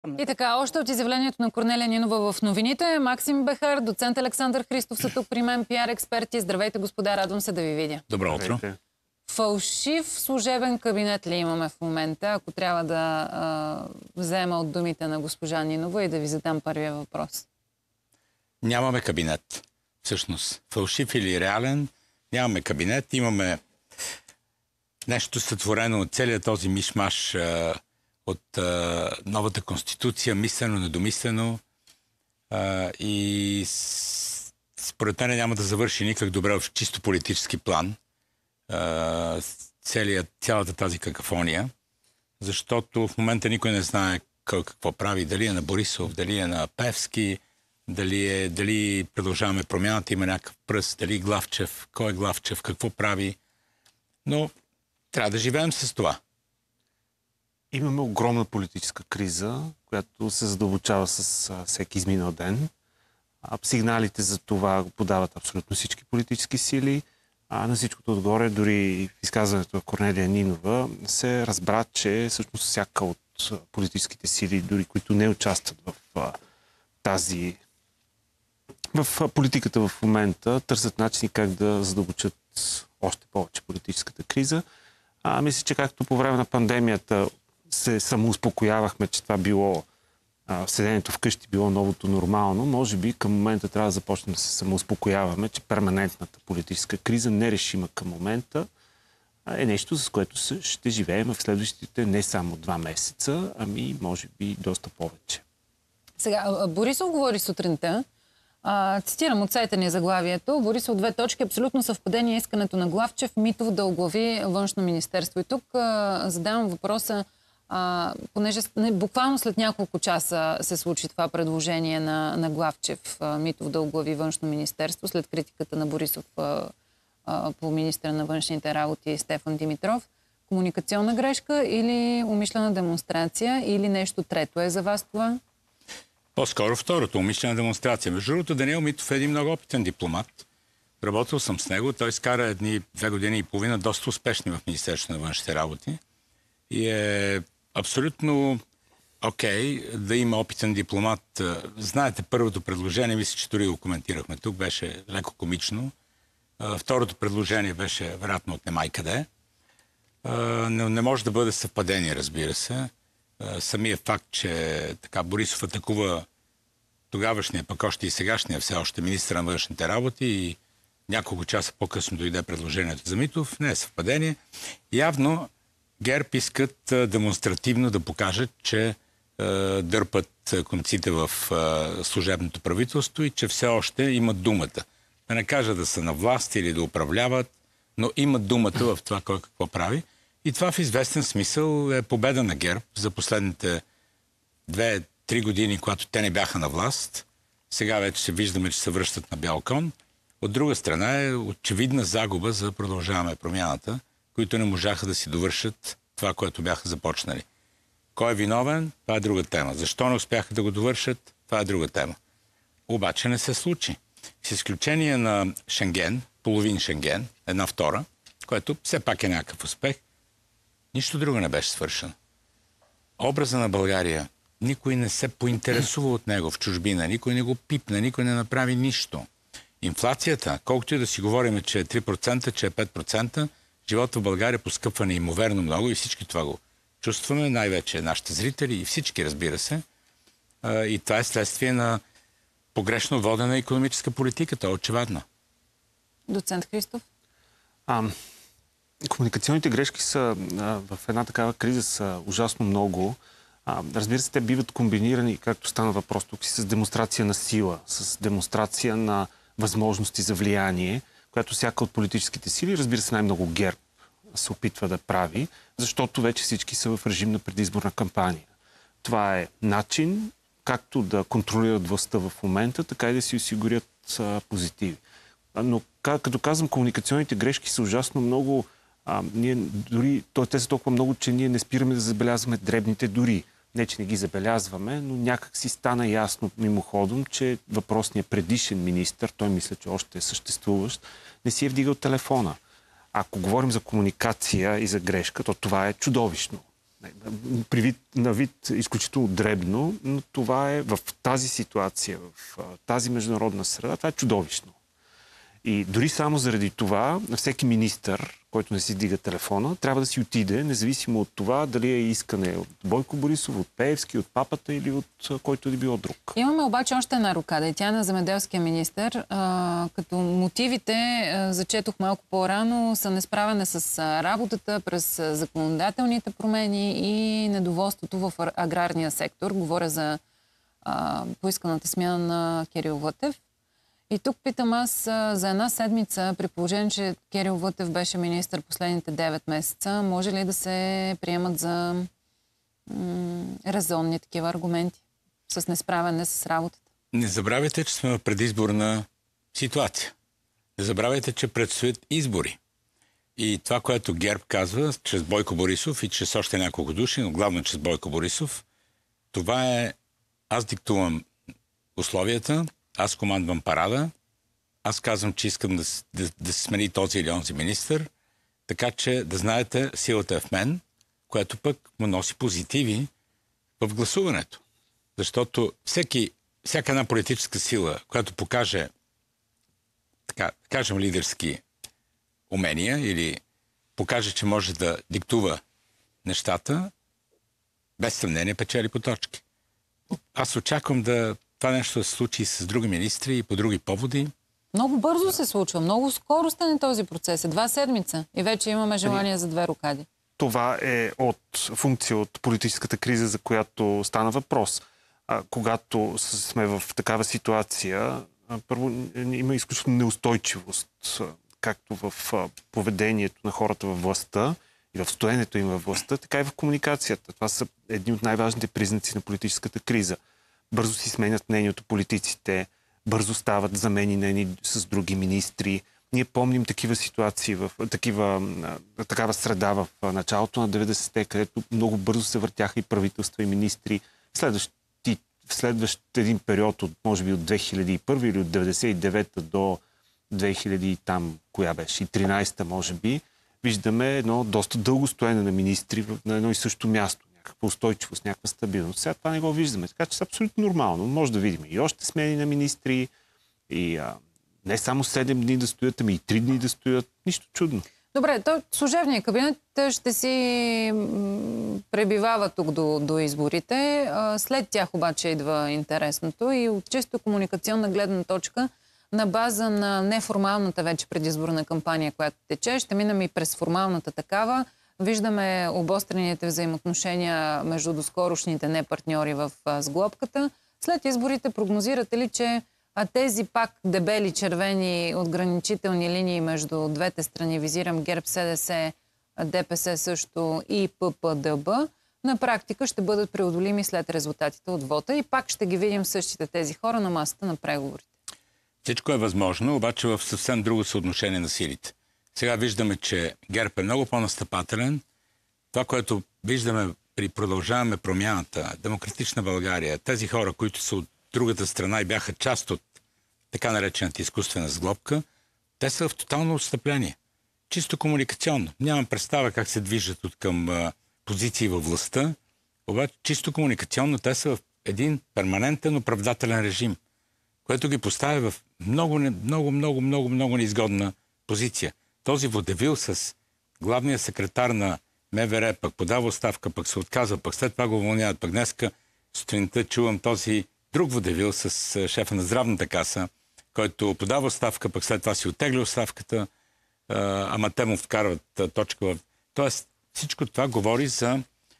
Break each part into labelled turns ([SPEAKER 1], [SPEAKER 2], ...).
[SPEAKER 1] И така, още от изявлението на Корнелия Нинова в новините. Максим Бехар, доцент Александър Христов са тук при мен, пиар експерти. Здравейте, господа, радвам се да ви видя.
[SPEAKER 2] Добро утро.
[SPEAKER 1] Фалшив служебен кабинет ли имаме в момента, ако трябва да взема от думите на госпожа Нинова и да ви задам първия въпрос?
[SPEAKER 2] Нямаме кабинет. Всъщност, фалшив или реален, нямаме кабинет. Имаме нещо сътворено от целият този мишмаш от новата конституция, мислено, недомислено. И според мен няма да завърши никак добре в чисто политически план цялата тази какафония, защото в момента никой не знае какво прави, дали е на Борисов, дали е на Певски, дали продължаваме промяната, има някакъв пръст, дали Главчев, кой е Главчев, какво прави. Но трябва да живеем с това.
[SPEAKER 3] Имаме огромна политическа криза, която се задълбочава с всеки изминал ден. Сигналите за това подават абсолютно всички политически сили. На всичкото отгоре, дори в изказването на Корнелия Нинова, се разбра, че всъщност всяка от политическите сили, дори които не участват в политиката в момента, търсят начини как да задълбочат още повече политическата криза. Мисля, че както по време на пандемията се самоуспокоявахме, че това било седенето вкъщи било новото нормално, може би към момента трябва да започнем да се самоуспокояваме, че перманентната политическа криза, нерешима към момента, е нещо, с което ще живеем в следващите не само 2 месеца, ами може би доста повече.
[SPEAKER 1] Сега, Борисов говори сутринта, цитирам от сайта ни заглавието, Борисов 2 точки, абсолютно съвпадение искането на Главчев, Митов да оглави Външно министерство. И тук задавам въпроса, понеже буквално след няколко часа се случи това предложение на Главчев, Митов да оглави Външно министерство, след критиката на Борисов по министъра на външните работи Стефан Димитров. Комуникационна грешка или умишлена демонстрация, или нещо трето е за вас това?
[SPEAKER 2] По-скоро второто, умишлена демонстрация. Между другото, Даниел Митов е един много опитен дипломат. Работил съм с него. Той изкара 2 години и половина доста успешни в Министерството на външните работи. И е абсолютно окей да има опитен дипломат. Знаете, първото предложение, мисля, че дори го коментирахме тук, беше леко комично. Второто предложение беше вероятно от немай къде. Не може да бъде съвпадение, разбира се. Самият факт, че така Борисов атакува тогавашния, пък още и сегашния все още министър на външните работи и няколко часа по-късно дойде предложението за Митов, не е съвпадение. Явно ГЕРБ искат демонстративно да покажат, че дърпат конците в служебното правителство и че все още имат думата. Да не кажа да са на власт или да управляват, но имат думата в това кой какво прави. И това в известен смисъл е победа на ГЕРБ за последните 2-3 години, когато те не бяха на власт. Сега вече се виждаме, че се връщат на бял кон. От друга страна е очевидна загуба за Продължаваме промяната, които не можаха да си довършат това, което бяха започнали. Кой е виновен? Това е друга тема. Защо не успяха да го довършат? Това е друга тема. Обаче не се случи. С изключение на Шенген, половин Шенген, 1/2, което все пак е някакъв успех, нищо друго не беше свършено. Образа на България, никой не се поинтересува от него в чужбина, никой не го пипна, никой не направи нищо. Инфлацията, колкото и да си говорим, че е 3%, че е 5%, живота в България поскъпва неимоверно много и всички това го чувстваме, най-вече нашите зрители и всички, разбира се. И това е следствие на погрешно водена икономическа политика. Това е очевидно.
[SPEAKER 1] Доцент Христов?
[SPEAKER 3] Комуникационните грешки са в една такава криза са ужасно много. Разбира се, те биват комбинирани, както стана въпрос тук, с демонстрация на сила, с демонстрация на възможности за влияние, която всяка от политическите сили, разбира се, най-много ГЕРБ се опитва да прави, защото вече всички са в режим на предизборна кампания. Това е начин както да контролират властта в момента, така и да си осигурят позитиви. Но като казвам, комуникационните грешки са ужасно много. Те са толкова много, че ние не спираме да забелязваме дребните дори. Не, че не ги забелязваме, но някак си стана ясно мимоходом, че въпросният предишен министър, той мисля, че още е съществуващ, не си е вдигал телефона. Ако говорим за комуникация и за грешка, то това е чудовищно. на вид изключително дребно, но това е в тази ситуация, в тази международна среда, това е чудовищно. И дори само заради това, на всеки министър, който не си дига телефона, трябва да си отиде, независимо от това дали е искане от Бойко Борисов, от Пеевски, от папата или от който да било друг.
[SPEAKER 1] Имаме обаче още една рокада и тя е на земеделския министър. Като мотивите, зачетох малко по-рано, са несправяне с работата през законодателните промени и недоволството в аграрния сектор. Говоря за поисканата смяна на Кирил Вътев. И тук питам аз за една седмица, при положение, че Кирил Вътев беше министър последните 9 месеца, може ли да се приемат за резонни такива аргументи с несправяне с работата?
[SPEAKER 2] Не забравяйте, че сме в предизборна ситуация. Не забравяйте, че предстоят избори. И това, което ГЕРБ казва, чрез Бойко Борисов и чрез още няколко души, но главно чрез Бойко Борисов, това е: аз диктувам условията, аз командвам парада, аз казвам, че искам да се смени този или онзи министър, така че да знаете, силата е в мен, което пък му носи позитиви в гласуването. Защото всяка една политическа сила, която покаже, така кажем, лидерски умения или покаже, че може да диктува нещата, без съмнение печели по точки. Аз очаквам това нещо да се случи с други министри и по други поводи.
[SPEAKER 1] Много бързо се случва. Много скоро стане този процес. 2 седмица. И вече имаме желание за 2 рокади.
[SPEAKER 3] Това е функция от политическата криза, за която стана въпрос. Когато сме в такава ситуация, първо има изключително неустойчивост, както в поведението на хората във властта и в стоенето им във властта, така и в комуникацията. Това са едни от най-важните признаци на политическата криза. Бързо си сменят мнението политиците, бързо стават замени с други министри. Ние помним такива ситуации, такава среда в началото на 90-те, където много бързо се въртяха и правителства, и министри. В следващ един период, може би от 2001 или от 99-та до 2000 там, коя беше, и 13-та може би, виждаме едно доста дълго стоене на министри на едно и също място. Някаква устойчивост, някаква стабилност. Сега това не го виждаме. Така че е абсолютно нормално. Може да видим и още смени на министри, и не само 7 дни да стоят, ами и 3 дни да стоят. Нищо чудно.
[SPEAKER 1] Добре, служебният кабинет ще си пребивава тук до изборите. След тях обаче идва интересното и от чисто комуникационна гледна точка, на база на неформалната вече предизборна кампания, която тече, ще минем и през формалната такава. Виждаме обострените взаимоотношения между доскорошните непартньори в сглобката. След изборите прогнозирате ли, че тези пак дебели червени отграничителни линии между двете страни, визирам ГЕРБ, СДС, ДПС също и ППДБ, на практика ще бъдат преодолими след резултатите от вота и пак ще ги видим същите тези хора на масата на преговорите?
[SPEAKER 2] Всичко е възможно, обаче в съвсем друго съотношение на силите. Сега виждаме, че ГЕРБ е много по-настъпателен. Това, което виждаме при Продължаваме промяната, Демократична България, тези хора, които са от другата страна и бяха част от така наречената изкуствена сглобка, те са в тотално отстъпление. Чисто комуникационно. Нямам представа как се движат от към позиции във властта, обаче чисто комуникационно те са в един перманентен оправдателен режим, което ги поставя в много неизгодна позиция. Този водевил с главния секретар на МВР пък подава оставка, пък се отказва, пък след това го уволняват. Пък днеска сутринта чувам този друг водевил с шефа на здравната каса, който подава оставка, пък след това си оттегля оставката, ама те му вкарват точка в... Тоест всичко това говори за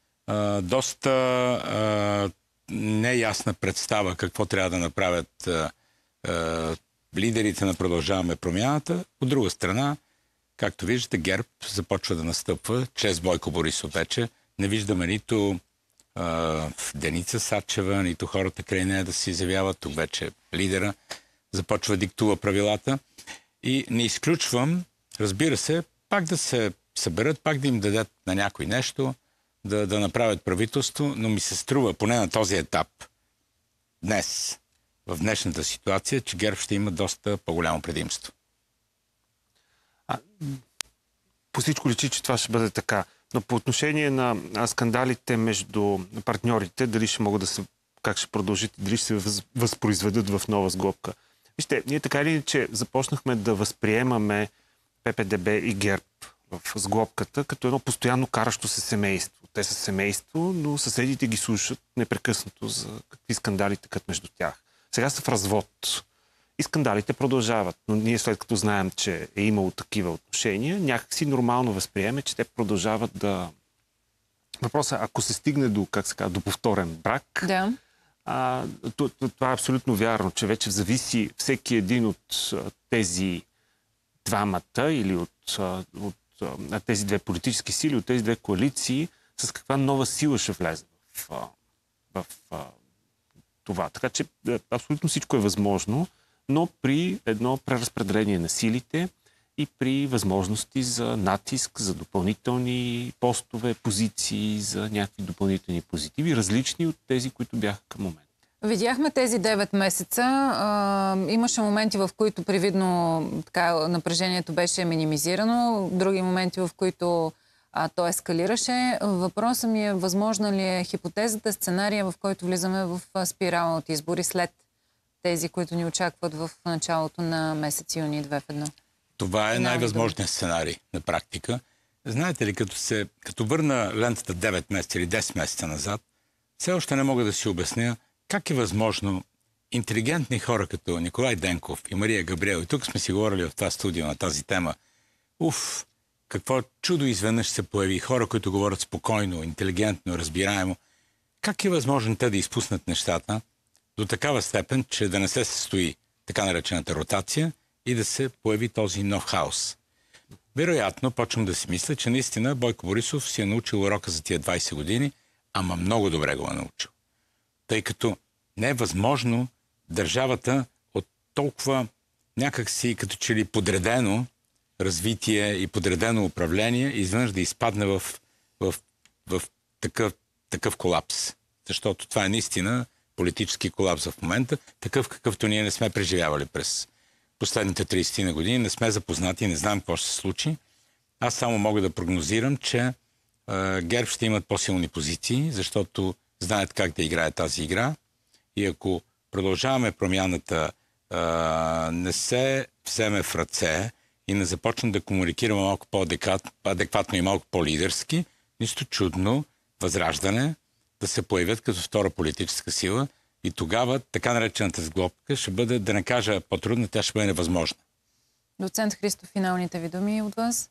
[SPEAKER 2] доста неясна представа какво трябва да направят лидерите на Продължаваме промяната. От друга страна, както виждате, ГЕРБ започва да настъпва чрез Бойко Борисов вече. Не виждаме нито Деница Сачева, нито хората край нея да се изявяват. Тук вече лидера започва да диктува правилата. И не изключвам, разбира се, пак да се съберат, пак да им дадат на някой нещо, да направят правителство, но ми се струва, поне на този етап, днес, в днешната ситуация, че ГЕРБ ще има доста по-голямо предимство.
[SPEAKER 3] По всичко личи, че това ще бъде така. Но по отношение на скандалите между партньорите, дали ще могат как ще продължат и дали ще се възпроизведат в нова сглобка. Вижте, ние така или иначе започнахме да възприемаме ППДБ и ГЕРБ в сглобката като едно постоянно каращо се семейство. Те са семейство, но съседите ги слушат непрекъснато за какви скандали текат между тях. Сега са в развод. И скандалите продължават. Но ние след като знаем, че е имало такива отношения, някакси нормално възприеме, че те продължават да... Въпросът е, ако се стигне до, как се казва, до повторен брак,
[SPEAKER 1] да.
[SPEAKER 3] Това е абсолютно вярно, че вече зависи всеки един от тези двамата или от тези две политически сили, от тези две коалиции, с каква нова сила ще влезе в това. Така че абсолютно всичко е възможно, но при едно преразпределение на силите и при възможности за натиск, за допълнителни постове, позиции, за някакви допълнителни позитиви, различни от тези, които бяха към момента.
[SPEAKER 1] Видяхме тези 9 месеца. Имаше моменти, в които привидно напрежението беше минимизирано, други моменти, в които то ескалираше. Въпросът ми е, възможна ли е хипотезата, сценария, в който влизаме в спирала от избори след тези, които ни очакват в началото на месец юни 2 в 1?
[SPEAKER 2] Това е най-възможният сценарий на практика. Знаете ли, като върна лентата 9 месеца или 10 месеца назад, все още не мога да си обясня как е възможно интелигентни хора като Николай Денков и Мария Габриел, и тук сме си говорили в това студио на тази тема, какво чудо изведнъж се появи, хора, които говорят спокойно, интелигентно, разбираемо. Как е възможно те да изпуснат нещата до такава степен, че да не се състои така наречената ротация и да се появи този нов хаос? Вероятно, почвам да си мисля, че наистина Бойко Борисов си е научил урока за тия 20 години, ама много добре го е научил. Тъй като не е възможно държавата от толкова някакси като че ли подредено развитие и подредено управление изведнъж да изпадне в такъв колапс. Защото това е наистина политически колапс в момента, такъв какъвто ние не сме преживявали през последните 30 на години, не сме запознати, не знам какво ще се случи. Аз само мога да прогнозирам, че ГЕРБ ще имат по-силни позиции, защото знаят как да играе тази игра. И ако продължаваме промяната, не се вземе в ръце и не започне да комуникираме малко по-адекватно и малко по-лидерски, нищо чудно Възраждане да се появят като втора политическа сила и тогава така наречената сглобка ще бъде, да не кажа по-трудна, тя ще бъде невъзможна.
[SPEAKER 1] Доцент Христо, финалните ви думи от вас?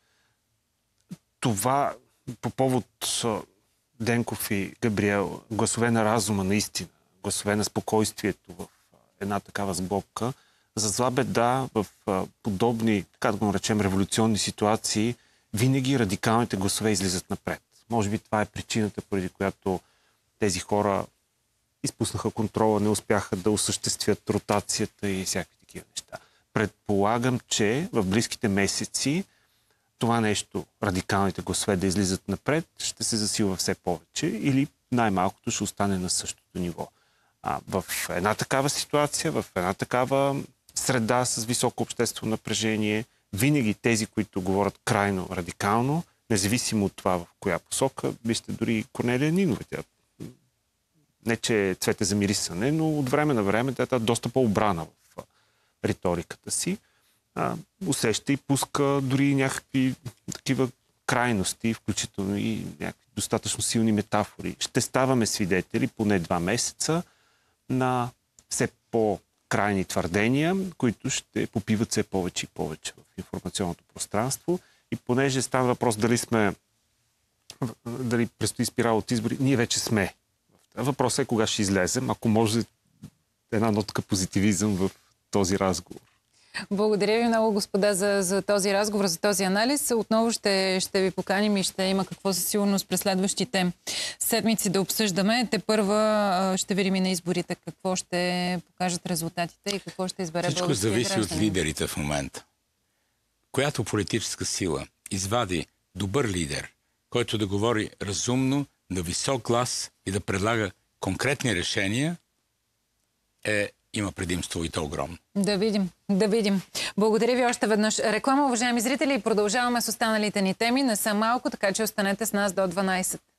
[SPEAKER 3] Това по повод Денков и Габриел, гласове на разума наистина, гласове на спокойствието в една такава сглобка, за зла беда в подобни, така да го наречем, революционни ситуации, винаги радикалните гласове излизат напред. Може би това е причината, поради която тези хора изпуснаха контрола, не успяха да осъществят ротацията и всякакви такива неща. Предполагам, че в близките месеци това нещо, радикалните гласове да излизат напред, ще се засилва все повече или най-малкото ще остане на същото ниво. В една такава ситуация, в една такава среда с високо обществено напрежение, винаги тези, които говорят крайно радикално, независимо от това в коя посока, вижте дори Корнелия Нинова. Тя не, че е цвете за мирисане, но от време на време тя е доста по-обрана в риториката си. Усеща и пуска дори някакви такива крайности, включително и някакви достатъчно силни метафори. Ще ставаме свидетели поне 2 месеца на все по-крайни твърдения, които ще попиват все повече и повече в информационното пространство. И понеже става въпрос дали предстои спирала от избори, ние вече сме. Въпросът е кога ще излезем, ако може една нотка позитивизъм в този разговор.
[SPEAKER 1] Благодаря ви много, господа, за този разговор, за този анализ. Отново ще ви поканим и ще има какво със сигурност през следващите седмици да обсъждаме. Първа ще видим и на изборите какво ще покажат резултатите и какво ще избере българския гражданин.
[SPEAKER 2] Всичко зависи от лидерите в момента. Която политическа сила извади добър лидер, който да говори разумно, на висок глас и да предлага конкретни решения, е има предимство и то огромно.
[SPEAKER 1] Да видим, да видим. Благодаря ви още веднъж. Реклама, уважаеми зрители, и продължаваме с останалите ни теми. Не са малко, така че останете с нас до 12.